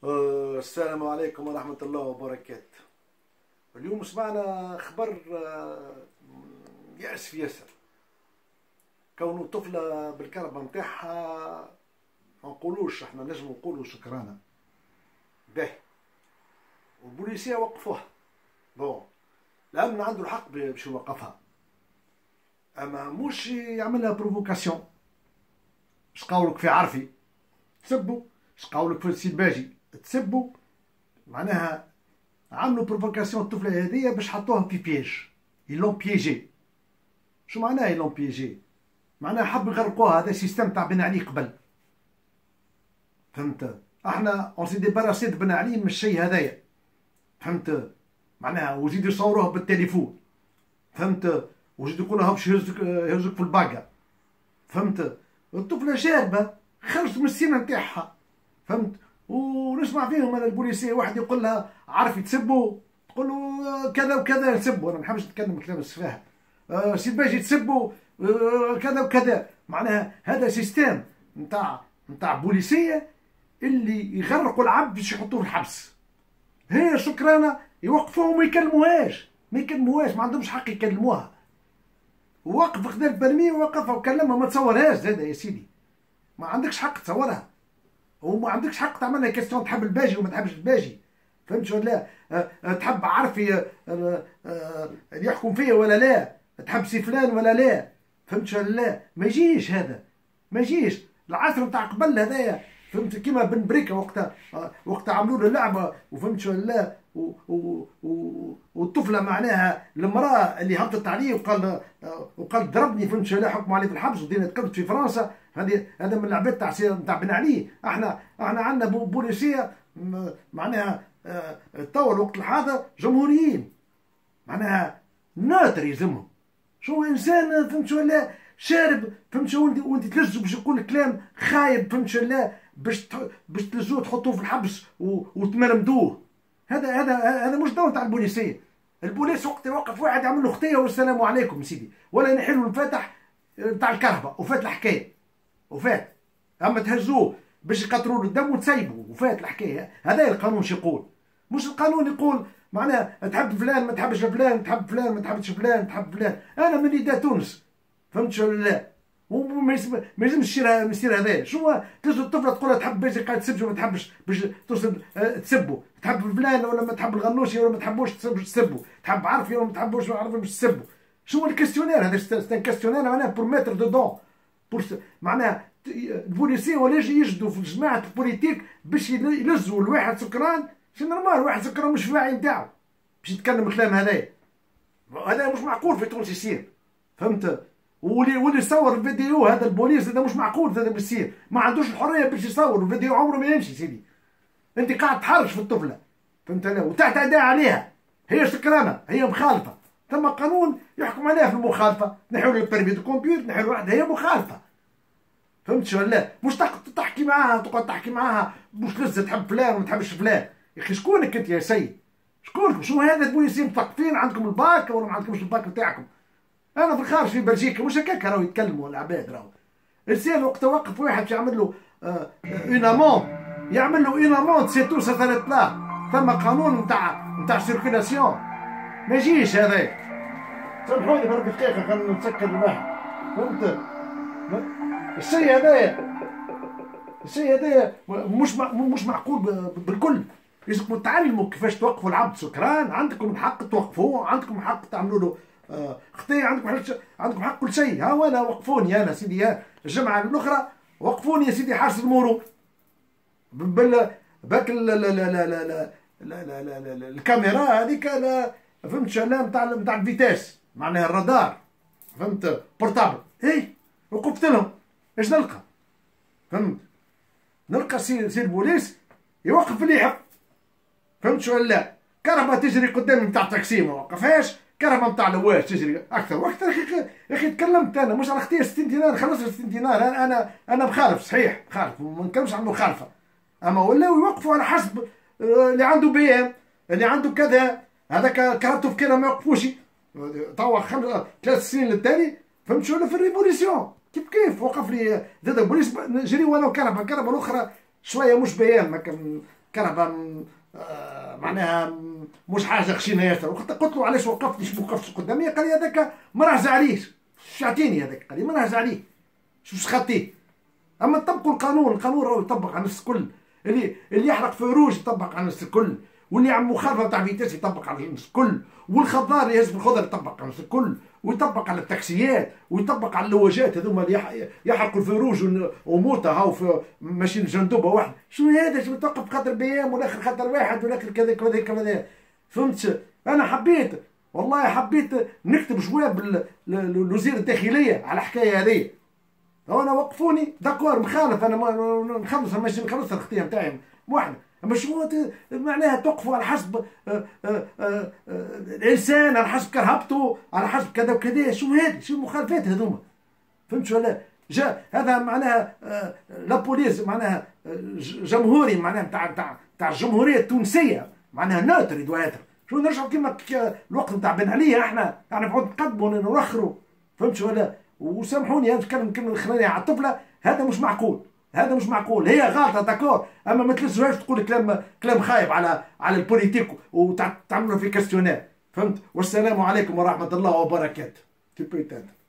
السلام عليكم ورحمة الله وبركاته. اليوم سمعنا خبر يأس في ياسر. كونه طفلة بالكربة متاعها ما نقولوش، احنا نجم نقولوا شكرانا باهي، والبوليسية وقفوها. الأمن عنده الحق باش يوقفها، أما موش يعملها بروفوكاسيون. اش قولك في عرفي تسبوا، اش قولك في السلباجي تسبوا، معناها عملوا بروفوكاسيون الطفله هذيا باش حطوها في بييج. يلون بييجي. شو معناها يلون بييجي؟ معناها حبوا يغرقوها. هذا سيستم تاع بن علي قبل، فهمت؟ احنا اون سي ديباراسي بن علي من الشيء هذايا، فهمت؟ معناها وزيدوا يصوروها بالتليفون، فهمت؟ وزيدوا يقولوا باش يهزك في الباقه، فهمت؟ الطفله شابه خرجت من السينما نتاعها، فهمت؟ ونسمع فيهم انا البوليسيه واحد يقول لها عارفي تسبوا، تقول له كذا وكذا تسبوا. انا ما نحبش نتكلم كلام السفاهه. سيباجي تسبوا كذا وكذا. معناها هذا سيستم نتاع بوليسيه اللي يغرقوا العبد باش يحطوه في الحبس. هي شكرانه يوقفوهم وما يكلموهاش، ما عندهمش حق يكلموها. وقف خذا البرمي ووقفها وكلمها، ما تصورهاش زاده يا سيدي. ما عندكش حق تصورها، وما عندكش حق تعمل لها كيستيون تحب الباجي وما تحبش الباجي، فهمت ولا لا؟ تحب عارفي اللي يحكم فيا ولا لا؟ تحب سي فلان ولا لا؟ فهمت ولا لا؟ ما يجيش هذا، ما يجيش. العصر نتاع قبل هذايا، فهمت؟ كيما بن بريكه وقتها عملوا له لعبه، وفهمت ولا لا؟ والطفله معناها المراه اللي هبطت عليه وقال ضربني، فهمت ولا لا؟ حكموا عليه في الحبس ودينا تقبض في فرنسا. هذا من اللعبات تاع بن علي. احنا عندنا بوليسيه معناها توا الوقت الحاضر جمهوريين، معناها ناطر يلزمهم. شو انسان فهمت ولا شارب، فهمت وانت تلزو باش يقول كلام خايب، فهمت ولا باش تلزوه تحطوه في الحبس وتمرمدوه. هذا مش دور تاع البوليسيه. البوليس وقت يوقف واحد يعمل له خطيه والسلام عليكم سيدي، ولا ينحلوا الفاتح تاع الكهرباء وفات الحكايه وفات. اما تهزوه باش يقطروا له الدم وتسيبوا وفات الحكايه. هذا القانون شو يقول؟ مش القانون يقول معناها تحب فلان ما تحبش فلان، تحب فلان ما تحبش فلان، تحب فلان. انا من نداء تونس، فهمت ولا لا؟ وما يلزمش يصير هذا. شو تلزم الطفله تقول لها تحب باجي قاعد تسب وما تحبش باش توصل تسبوا؟ تحب فلان ولا ما تحب الغنوشي ولا ما تحبوش تسبوا؟ تحب عرفي ولا ما تحبوش عرفي باش تسبوا؟ شو الكاستيونير هذا؟ سي كاستيونير معناها بور ميتر دودون، معناها البوليسيه ولا يجدوا في جماعه البوليتيك باش يلزوا الواحد سكران. سي نورمال، واحد سكران مش في الوعي نتاعو باش يتكلم الكلام هذايا. هذا مش معقول في تونس يصير، فهمت؟ واللي يصور الفيديو هذا البوليس هذا مش معقول. هذا بيصير ما عندوش الحريه باش يصور الفيديو، عمره ما يمشي سيدي. انت قاعد تحرش في الطفله، فهمت لا؟ وتعتدى عليها، هي سكرانه، هي مخالفه. ثم قانون يحكم عليها في المخالفه. نحيوا البرمي دو كومبيوتر، نحيوا واحده هي مخالفه، فهمت ولا لا؟ مش تحكي معاها، تقعد تحكي معاها مش لسه تحب فلان وما تحبش فلان. يا اخي شكونك انت يا سيد؟ شكونك؟ شو هذا البوليسيين مثقفين؟ عندكم الباك ولا ما عندكمش الباك نتاعكم؟ انا في الخارج في بلجيكا مش هكاك راهو يتكلموا العباد. راهو الانسان وقت توقف واحد باش يعمل له اون اموند، يعمل له اون اموند سي تو 3000. ثم قانون نتاع سيركيلاسيون، ما يجيش هذا. سامحوني برك دقيقه خلينا نسكر الواحد، فهمت؟ الشيء هذايا مش معقول بالكل. لازمكم تعلموا كيفاش توقفوا العبد سكران. عندكم الحق توقفوه، عندكم الحق تعملوا له خطيه، عندكم حق كل شيء. ها وانا وقفوني انا سيدي الجمعه الاخرى وقفوني يا سيدي حارس المرور باك الكاميرا هذيك، فهمت شلون نتاع الفيتاس، معناها الرادار، فهمت؟ بورتابل. وقفت لهم. ايش نلقى؟ فهمت؟ نلقى سير بوليس يوقف اللي يحب، فهمت شو ولا لا؟ كهرباء تجري قدام نتاع تاكسي ما وقفهاش، كهرباء نتاع لواش تجري اكثر واكثر. يا اخي تكلمت انا مش على اختي 60 دينار، خلصت 60 دينار. انا مخالف صحيح، مخالف، ما نتكلمش عن مخالفه. اما ولاو يوقفوا على حسب اللي عنده بي ام، اللي عنده كذا. هذاك كرهته في كذا ما يوقفوش. توا 3 سنين للتالي، فهمت شو ولا في الريفوليسيون كيف وقف لي زاد البوليس. نجري وانا وكهرباء الاخرى شويه مش بيان، ما كرهبه معناها مش حاجه خشينه ياسر. قلت له علاش وقفتني ما وقفتش قدامي؟ قال لي هذاك ما نهز عليش، شعتيني هذاك، قال لي ما نهز عليه شو سخطيه. اما نطبقوا القانون، القانون راهو يطبق على الناس الكل، اللي يحرق فروج يطبق على الناس الكل، واللي عم مخالفه تاع فيتاس يطبق على الناس الكل، والخضار اللي يهز بالخضر يطبق على الناس الكل، ويطبق على التاكسيات، ويطبق على اللواجات هذوما اللي يحرقوا الفروج وموتى هاو في ماشيين جندوبه واحده. شنو هذا؟ شنو توقف خاطر بيام والاخر خاطر واحد والاخر كذا كذا كذا. فهمت؟ انا حبيت والله حبيت نكتب جواب لوزير الداخليه على الحكايه هذه. انا وقفوني داكور مخالف، انا نخلص ماشي نخلص الخطيه نتاعي واحده، اما شو معناها توقفوا على حسب الانسان، على حسب كرهبته، على حسب كذا وكذا. شو هذه؟ شو المخالفات هذوما؟ فهمت ولا؟ جاء هذا معناها لا بوليس معناها جمهوري، معناها تاع الجمهوريه التونسيه، معناها نوتر يدوى يتر. شو نرجعوا كيما الوقت نتاع بن علي، احنا نقعد نقدموا ونوخروا. فهمت ولا؟ وسامحوني انا نتكلم كلمه الاخرانيه على الطفله، هذا مش معقول، هذا مش معقول. هي غلطه داكور، اما ما تلزمهاش تقول كلام خايب على البوليتيك وتعملوا في كاستيونير. فهمت؟ والسلام عليكم ورحمه الله وبركاته.